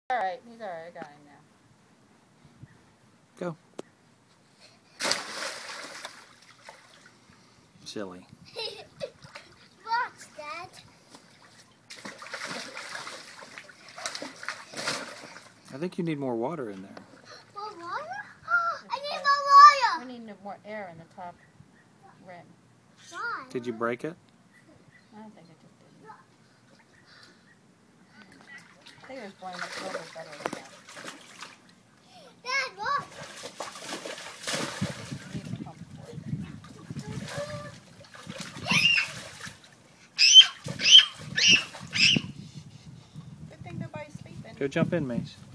Alright, he's alright. I got him now. Go. Silly. Watch, Dad. I think you need more water in there. More water? I need more water. We need more air in the top rim. Why? Did you break it? I don't think it just didn't. I think it was blowing up a little bit better than that. Dad, look. Need a pump for it. Good thing nobody's sleeping. Go jump in, Mace.